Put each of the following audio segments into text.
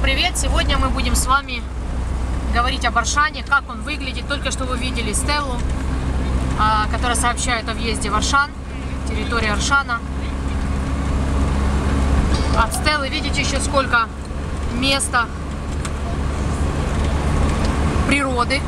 привет! Сегодня мы будем с вами говорить об Аршане, как он выглядит. Только что вы видели стелу, которая сообщает о въезде в Аршан, территории Аршана. От стелы видите еще сколько места природы.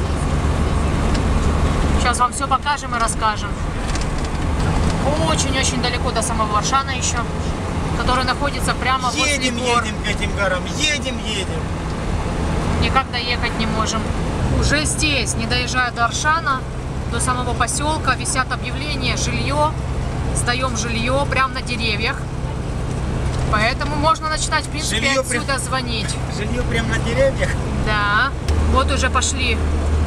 Сейчас вам все покажем и расскажем. Очень-очень далеко до самого Аршана еще, который находится прямо возле гор. Едем к этим горам, едем. Никак доехать не можем. Уже здесь, не доезжая до Аршана, до самого поселка, висят объявления: жилье, сдаем жилье прямо на деревьях. Поэтому можно начинать, в принципе, жилье отсюда звонить. Жилье прямо на деревьях? Да. Вот уже пошли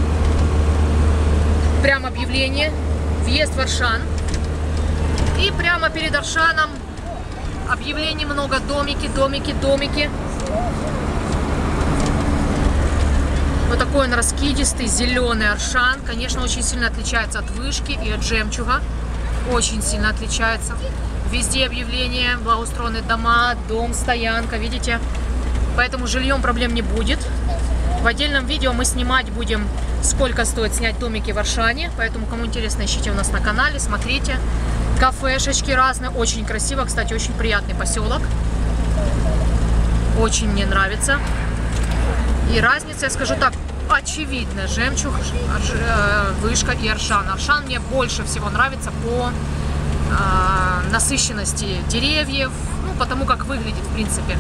прям объявление: въезд в Аршан. И прямо перед Аршаном объявлений много: домики. Вот такой он раскидистый, зеленый Аршан. Конечно, очень сильно отличается от вышки и от жемчуга. Очень сильно отличается. Везде объявления, благоустроенные дома, дом, стоянка, видите? Поэтому с жильем проблем не будет. В отдельном видео мы снимать будем, сколько стоит снять домики в Аршане. Поэтому, кому интересно, ищите у нас на канале, смотрите. Кафешечки разные, очень красиво. Кстати, очень приятный поселок. Очень мне нравится. И разница, я скажу так, очевидна: жемчуг, вышка и Аршан. Аршан мне больше всего нравится по насыщенности деревьев, ну, потому как выглядит, в принципе.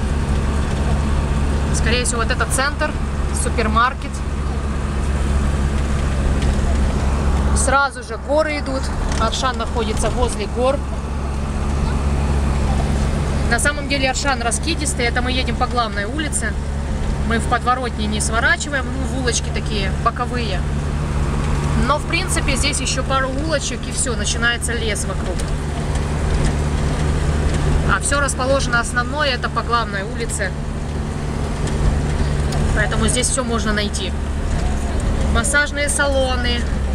Скорее всего, вот это центр, супермаркет. Сразу же горы идут. Аршан находится возле гор. На самом деле Аршан раскидистый. Это мы едем по главной улице. Мы в подворотни не сворачиваем, ну, в улочки такие боковые. Но, в принципе, здесь еще пару улочек, и все, начинается лес вокруг. А все расположено основное, это по главной улице. Поэтому здесь все можно найти. Массажные салоны.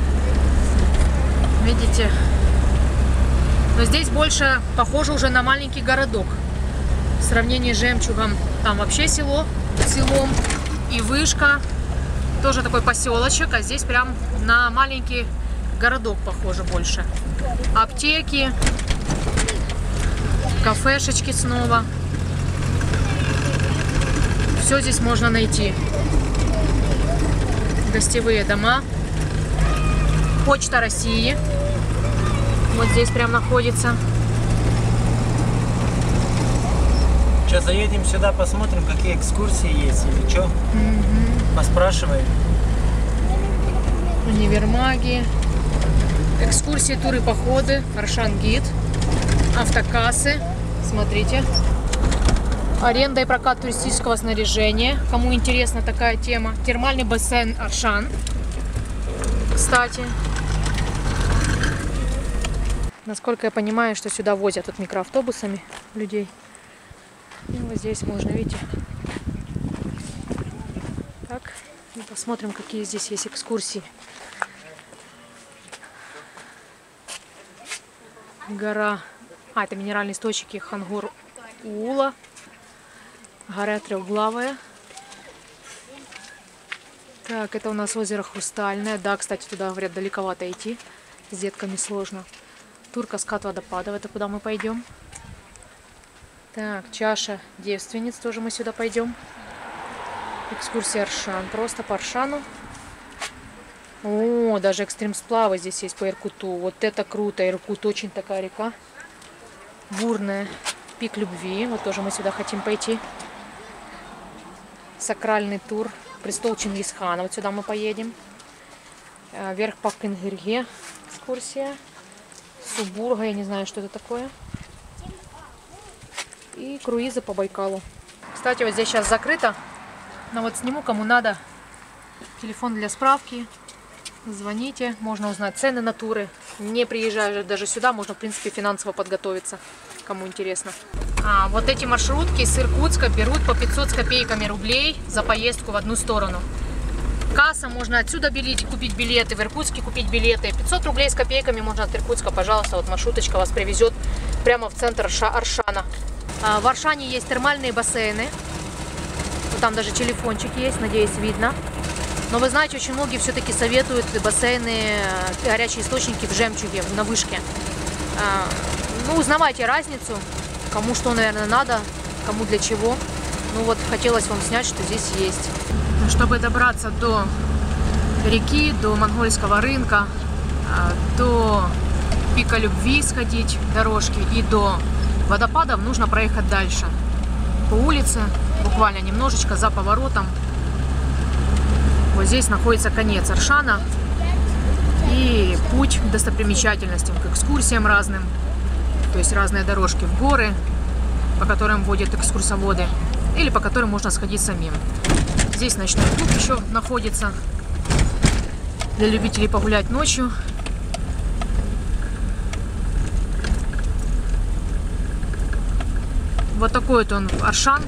Видите? Но здесь больше похоже уже на маленький городок. В сравнении с жемчугом там вообще селом. И вышка. Тоже такой поселочек, а здесь прям на маленький городок похоже больше. Аптеки, кафешечки снова. Все здесь можно найти. Гостевые дома. Почта России. Вот здесь прям находится. Сейчас заедем сюда, посмотрим, какие экскурсии есть или что. Поспрашиваем. Универмаги. Экскурсии, туры, походы. Аршан гид. Автокассы. Смотрите. Аренда и прокат туристического снаряжения. Кому интересна такая тема. Термальный бассейн Аршан. Кстати. Насколько я понимаю, что сюда возят вот микроавтобусами людей. И вот здесь можно, видите. Так. И посмотрим, какие здесь есть экскурсии. Гора. Это минеральные источники Хангор-Уула. Гора трехглавая. Так, это у нас озеро Хрустальное. Да, кстати, туда, говорят, далековато идти. С детками сложно. Тур каскад водопадов. Это куда мы пойдем? Так, чаша девственниц. Тоже мы сюда пойдем. Экскурсия Аршан. Просто по Аршану. О, даже экстрим-сплавы здесь есть по Иркуту. Вот это круто. Иркут очень такая река. Бурная. Пик любви. Вот тоже мы сюда хотим пойти. Сакральный тур. Престол Чингисхана. Вот сюда мы поедем. Вверх по Кынгырге. Экскурсия. Субурга. Я не знаю, что это такое. И круизы по Байкалу. Кстати, вот здесь сейчас закрыто. Но вот сниму, кому надо. Телефон для справки. Звоните. Можно узнать цены на туры. Не приезжая даже сюда, можно, в принципе, финансово подготовиться. Кому интересно. Вот эти маршрутки с Иркутска берут по 500 с копейками рублей за поездку в одну сторону. Касса, можно отсюда купить билеты, в Иркутске купить билеты. 500 рублей с копейками можно от Иркутска, пожалуйста. Вот маршруточка вас привезет прямо в центр Аршана. В Аршане есть термальные бассейны. там даже телефончик есть, надеюсь, видно. Но вы знаете, очень многие все-таки советуют бассейны, горячие источники в Жемчуге, на вышке. Ну, узнавайте разницу, кому что, наверное, надо, кому для чего. Ну вот, хотелось вам снять, что здесь есть. Чтобы добраться до реки, до монгольского рынка, до пика любви сходить, дорожки, и до водопадов нужно проехать дальше. По улице, буквально немножечко за поворотом. Вот здесь находится конец Аршана и путь к достопримечательностям, к экскурсиям разным. То есть разные дорожки в горы, по которым водят экскурсоводы, или по которым можно сходить самим. Здесь ночной клуб еще находится для любителей погулять ночью. Вот такой вот он Аршан.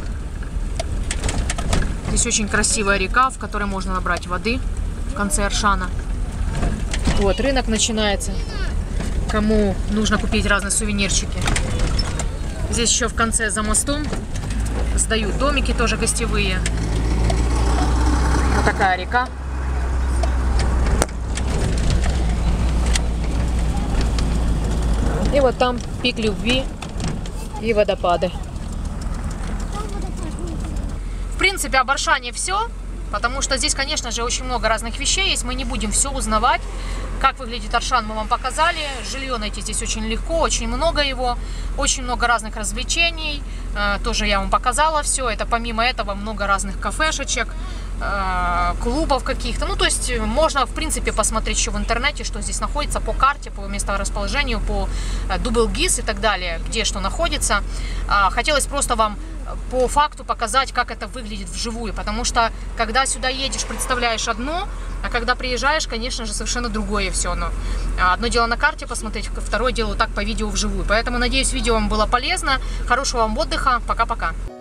Здесь очень красивая река, в которой можно набрать воды в конце Аршана. Вот, рынок начинается. Кому нужно купить разные сувенирчики. Здесь еще в конце за мостом сдают домики тоже гостевые. Вот такая река. И вот там пик любви и водопады. В принципе, об Аршане все, потому что здесь, конечно же, очень много разных вещей есть. Мы не будем все узнавать. Как выглядит Аршан, мы вам показали. Жилье найти здесь очень легко, очень много его. Очень много разных развлечений. Тоже я вам показала все. Это помимо этого много разных кафешечек, клубов каких-то. Ну, то есть можно, в принципе, посмотреть еще в интернете, что здесь находится по карте, по месторасположению, по Дублгиз и так далее, где что находится. Хотелось просто вам по факту показать, как это выглядит вживую, потому что когда сюда едешь, представляешь одно, а когда приезжаешь, конечно же, совершенно другое все. Но одно дело на карте посмотреть, второе дело так по видео вживую. Поэтому, надеюсь, видео вам было полезно. Хорошего вам отдыха. Пока-пока.